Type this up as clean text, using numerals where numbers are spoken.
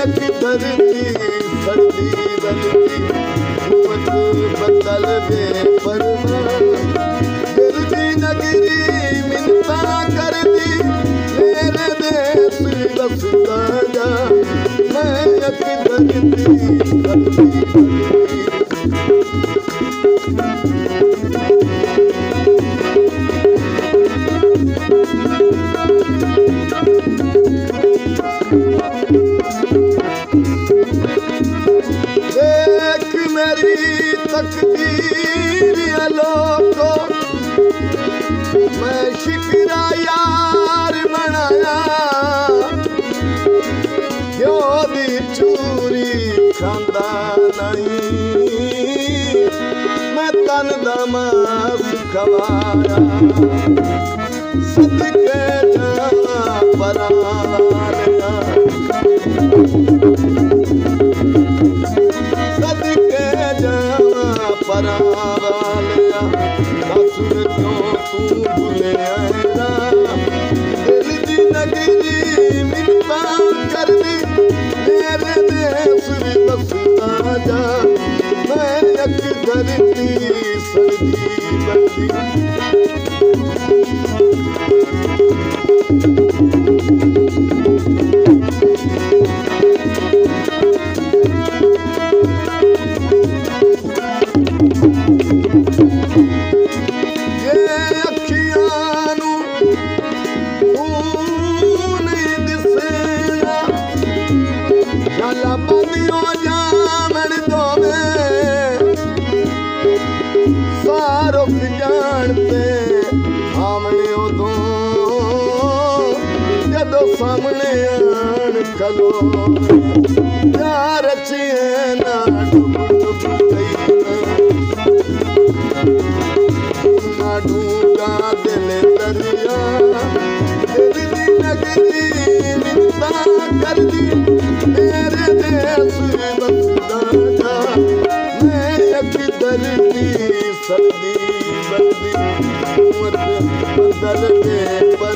धरती सर्दी बनती हुकूमत बदल दे परवान दिल दी नगरी मिन्नता करदी मेरे देश वसदा जा मैं एक धरती सर्दी तकदीर लोको मैं शिकरा यार बनाया क्यों दी चूरी खांदा नहीं मैं तन दा मांस खवाया सदके जावा परालिया परावालिया दस क्यों तू भूले आना दिल दी नगरी मिन्नता करदी मेरे देश वसदा जा मैं एक धरती सर्दी बनदी सामने आन खलो प्यार चिए ना डूब गई ना डूबा दिल दरिया दिल दी नगरी मिन्नता करदी मेरे देश वसदा जा मैं एक धरती सर्दी बनदी हुकूमत बदल दे